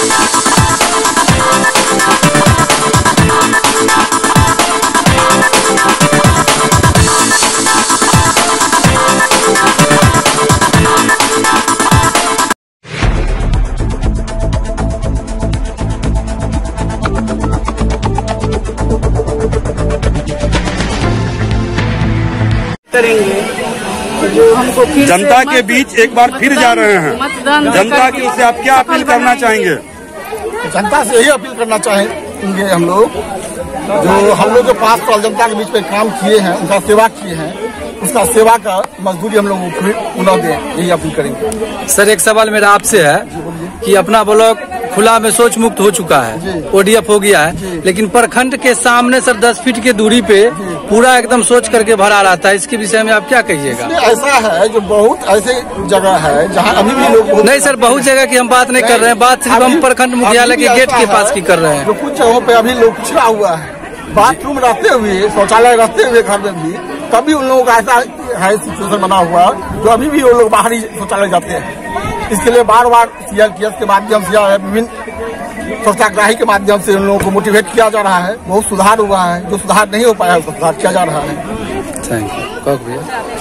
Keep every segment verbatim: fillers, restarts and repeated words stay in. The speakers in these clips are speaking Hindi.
करेंगे जो हमको फिर जनता के बीच एक बार फिर जा रहे हैं, जनता की ओर से आप क्या अपील करना चाहेंगे? जनता से यही अपील करना चाहेंगे हम लोग, जो हम लोग के पास तो जनता के बीच में काम किए हैं, उनका सेवा किए हैं, उसका सेवा का मजदूरी हम लोग फिर पुनः दें, यही अपील करेंगे। सर एक सवाल मेरा आपसे है कि अपना ब्लॉक खुला में शौच मुक्त हो चुका है, ओडीएफ हो गया है, लेकिन प्रखंड के सामने सर दस फीट की दूरी पे पूरा एकदम सोच करके भरा रहता है, इसके विषय में आप क्या कहिएगा? ऐसा है जो बहुत ऐसे जगह है जहाँ अभी भी लोग नहीं सर, बहुत जगह की हम बात नहीं कर रहे हैं, बात सिर्फ हम प्रखंड मुख्यालय के गेट के पास की कर रहे हैं। जो कुछ जगहों पे अभी लोग पिछड़ा हुआ है, बाथरूम रहते हुए, शौचालय रहते हुए घर में भी, तभी उन लोगों का ऐसा है सिचुएशन बना हुआ जो अभी भी वो लोग बाहर ही शौचालय जाते हैं। इसके लिए बार बार सीएल केएस के माध्यम से विभिन्न सत्याग्रही के माध्यम से उन लोगों को मोटिवेट किया जा रहा है। बहुत सुधार हुआ है, जो सुधार नहीं हो पाया उसका सुधार किया जा रहा है। Thank you.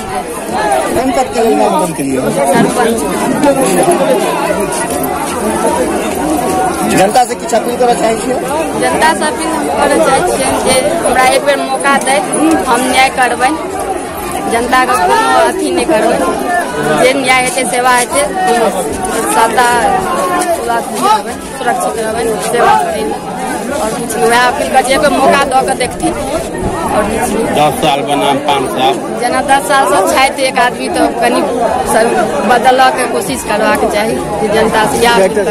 जनता से किछु अपील करना चाहिए? जनता से अपील हम करना चाहिए हमरा एक बेर मौका दे, हम न्याय करबै, जनता का कोनो अथी नहीं करबै, जे न्याय हेतै सेवा हेतै सदा सुरक्षित रहबै, सेवा करेंगे और कुछ वह अपील कर जे मौका दऽ के देखथिन। और दस साल बना पाँच साल जना दस साल से छाइत एक आदमी तो कनी बदल के कोशिश करवाक चाही, जनता से यह अपील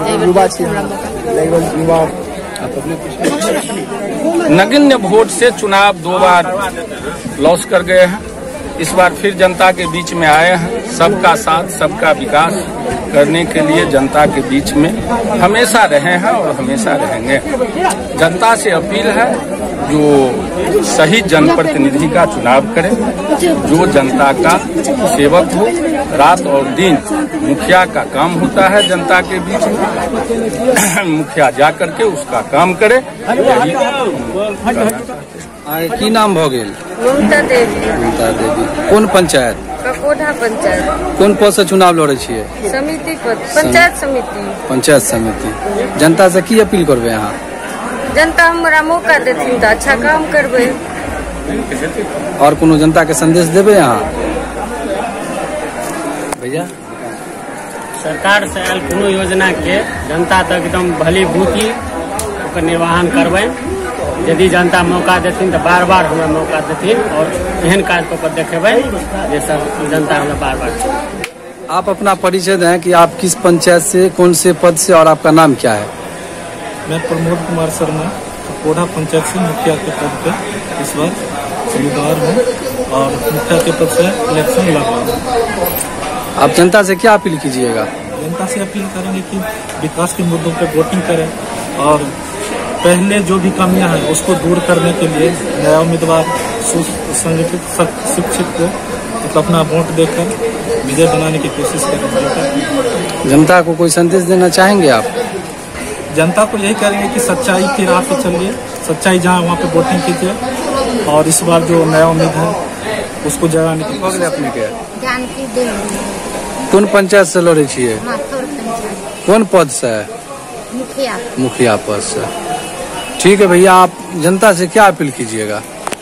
नगण्य वोट से चुनाव दो बार लॉस कर गए हैं, इस बार फिर जनता के बीच में आए हैं। सबका साथ सबका विकास करने के लिए जनता के बीच में हमेशा रहे हैं और हमेशा रहेंगे। जनता से अपील है जो सही जनप्रतिनिधि का चुनाव करे, जो जनता का सेवक हो। रात और दिन मुखिया का काम होता है जनता के बीच में, मुखिया जा करके उसका काम करे। की नाम भ गेल? ममता देवी। ममता देवी कौन पंचायत? ककोढ़ा पंचायत। कौन पद से चुनाव लड़े छियै? समिति पद, पंचायत समिति। पंचायत समिति। जनता से की अपील करबे यहाँ? जनता हमरा मौका देथिन तो अच्छा काम करबे। और कोनो जनता के संदेश देबे यहाँ? भैया सरकार से आयल कोनो योजना के जनता तक एकदम भली भूति निर्वहन करबै। यदि जनता मौका देथिन तो बार बार हमें मौका देथिन और एहन काज को देखेबै जे सब जनता हमें बार बार। आप अपना परिचय दें कि आप किस पंचायत से, कौन से पद से और आपका नाम क्या है? मैं प्रमोद कुमार शर्मा, ककोढ़ा पंचायत से मुखिया के पद पे इस बार उम्मीदवार हूँ और मुखिया के पद से इलेक्शन लड़ रहा हूँ। आप जनता से क्या अपील कीजिएगा? जनता से अपील करेंगे कि विकास के मुद्दों पर वोटिंग करें और पहले जो भी कमियां हैं उसको दूर करने के लिए नया उम्मीदवार सुसंगठित शिक्षित को तो अपना वोट देकर विजय बनाने की कोशिश करेंगे। जनता को कोई संदेश देना चाहेंगे आप? जनता को यही करेंगे कि सच्चाई की राह पे चलिए, सच्चाई जहाँ वहाँ पे वोटिंग कीजिए और इस बार जो नया उम्मीद है उसको जगाने की कोशिश अपने के। कौन पंचायत से लड़े छियै? कौन पद से? मुखिया। मुखिया पद से। ठीक है भैया, आप जनता से क्या अपील कीजिएगा?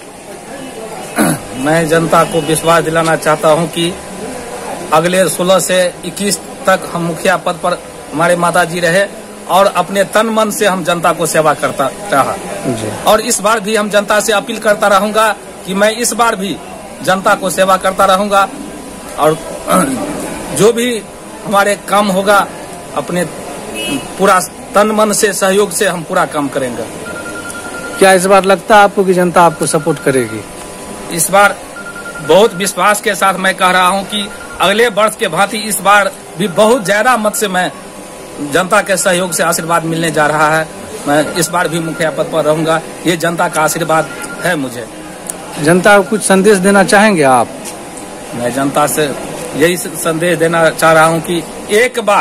मैं जनता को विश्वास दिलाना चाहता हूं कि अगले सोलह से इक्कीस तक हम मुखिया पद पर हमारे माता जी रहे और अपने तन मन से हम जनता को सेवा करता रहा। और इस बार भी हम जनता से अपील करता रहूंगा कि मैं इस बार भी जनता को सेवा करता रहूंगा और जो भी हमारे काम होगा अपने पूरा तन मन से सहयोग से हम पूरा काम करेंगे। क्या इस बार लगता है आपको कि जनता आपको सपोर्ट करेगी? इस बार बहुत विश्वास के साथ मैं कह रहा हूं कि अगले वर्ष के भांति इस बार भी बहुत ज्यादा मत से मैं जनता के सहयोग से आशीर्वाद मिलने जा रहा है। मैं इस बार भी मुखिया पद पर रहूंगा, ये जनता का आशीर्वाद है मुझे। जनता को कुछ संदेश देना चाहेंगे आप? मैं जनता से यही संदेश देना चाह रहा हूं कि एक बार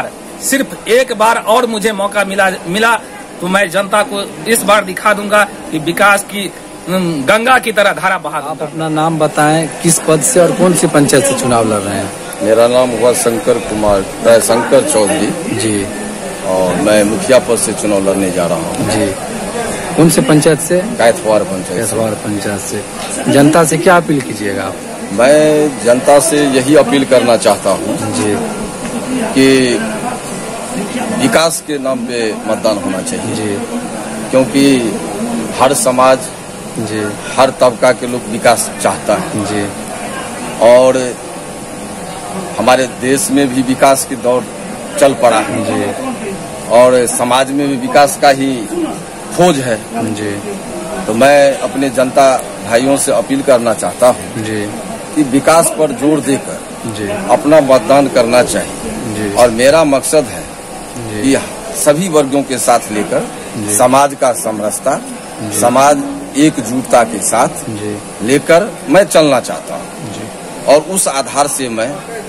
सिर्फ एक बार और मुझे मौका मिला मिला तो मैं जनता को इस बार दिखा दूंगा कि विकास की गंगा की तरह धारा बहा दूंगा। आप अपना नाम बताएं, किस पद से और कौन सी पंचायत से चुनाव लड़ रहे हैं? मेरा नाम हुआ शंकर कुमार शंकर चौधरी जी, और मैं मुखिया पद से चुनाव लड़ने जा रहा हूँ जी। कौन से पंचायत से? कैथवार पंचायत। कैथवार पंचायत से। जनता से क्या अपील कीजिएगा आप? मैं जनता से यही अपील करना चाहता हूँ जी कि विकास के नाम पे मतदान होना चाहिए जी, क्योंकि हर समाज जी, हर तबका के लोग विकास चाहता है जी, और हमारे देश में भी विकास की दौड़ चल पड़ा है जी, और समाज में भी विकास का ही खोज है जी। तो मैं अपने जनता भाइयों से अपील करना चाहता हूँ जी कि विकास पर जोर देकर जी अपना मतदान करना चाहिए जी, और मेरा मकसद है कि सभी वर्गों के साथ लेकर समाज का समरसता, समाज एकजुटता के साथ जी लेकर मैं चलना चाहता हूँ और उस आधार से मैं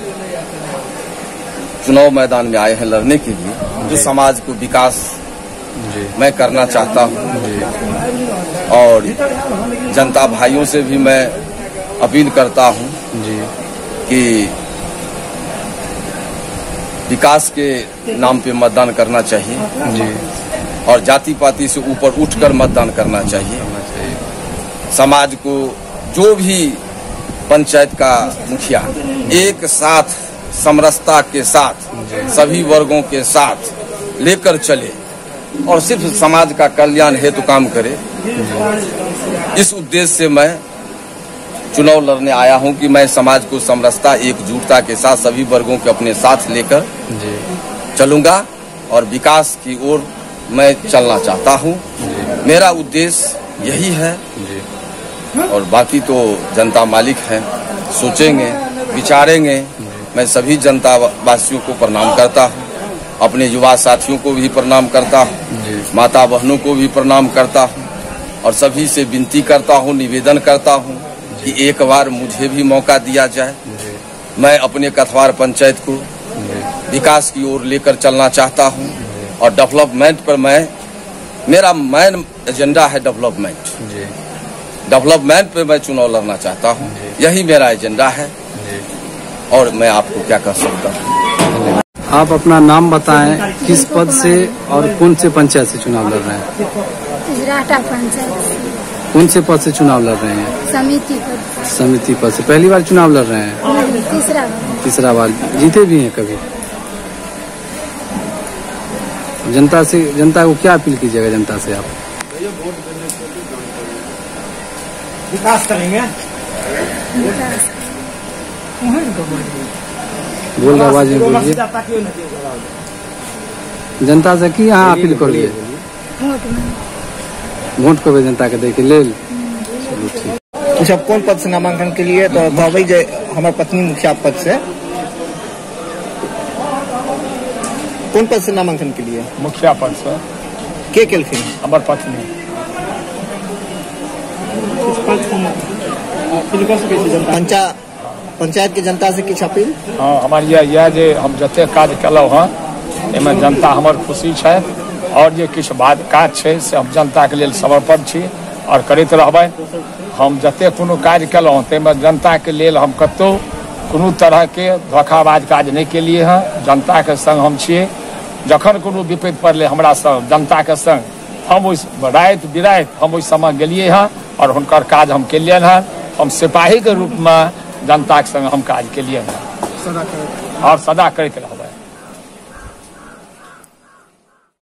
चुनाव मैदान में आए हैं लड़ने के लिए, जो समाज को विकास जी मैं करना चाहता हूँ जी और जनता भाइयों से भी मैं अपील करता हूँ जी कि विकास के नाम पे मतदान करना चाहिए जी और जाति पाति से ऊपर उठकर मतदान करना चाहिए। समाज को जो भी पंचायत का मुखिया एक साथ समरसता के साथ सभी वर्गों के साथ लेकर चले और सिर्फ समाज का कल्याण हेतु काम करे, इस उद्देश्य से मैं चुनाव लड़ने आया हूं कि मैं समाज को समरसता एकजुटता के साथ सभी वर्गों के अपने साथ लेकर चलूंगा और विकास की ओर मैं चलना चाहता हूं। मेरा उद्देश्य यही है और बाकी तो जनता मालिक है, सोचेंगे विचारेंगे। मैं सभी जनता वासियों को प्रणाम करता हूं, अपने युवा साथियों को भी प्रणाम करता हूं, माता बहनों को भी प्रणाम करता हूं और सभी से विनती करता हूं, निवेदन करता हूं कि एक बार मुझे भी मौका दिया जाए। मैं अपने कैथवार पंचायत को विकास की ओर लेकर चलना चाहता हूं और डेवलपमेंट पर मैं मेरा मेन एजेंडा है डेवलपमेंट डेवलपमेंट पे मैं चुनाव लड़ना चाहता हूं, यही मेरा एजेंडा है और मैं आपको क्या कह सकता हूं। आप अपना नाम बताएं, किस पद से और कौन से पंचायत से चुनाव लड़ रहे हैं? इजराटा पंचायत। कौन से पद से चुनाव लड़ रहे हैं? समिति पद। समिति पद से। पहली बार चुनाव लड़ रहे हैं? तीसरा बार। तीसरा बार। जीते भी हैं कभी? जनता से जनता को क्या अपील कीजिएगा? जनता से आप विकास करेंगे, बोल रहे आवाज में बोलिए। जनता से की यहाँ अपील करिए? वोट को भी जनता के देखे ले। चलो ठीक। तो सब कौन पद से नामांकन के लिए? तो भाई जे हमारे पत्नी मुखिया पद से। कौन पद से नामांकन के लिए? मुखिया पद से। के केलखिन? हमार पत्नी। पंचायत पंचायत के जनता से किछ अपील? हाँ, हमारी यह जे हम जते काज कलौ हँ एहिमे जनता हमर खुशी छै और जे किछु बात काज छै से हम जनता के लेल समर्पण छी और करैत रहबै। हम जते कोनो काज कलौ ताहिमे जनता के लेल हम कतौ कोनो तरह के धोखाबाज काज नहीं केलिए हैं। जनता के संग हम छियै, जखन कोनो विपत्ति पड़लै हमरा संग जनता के संग हम ओहि राति बिराति हम ओहि समय गेलिए हैं और हुनकर काज हम केलियन हैं। हम सिपाही के रूप में जनता के संग हम काज केलियन हैं और सदा करैत रहबै।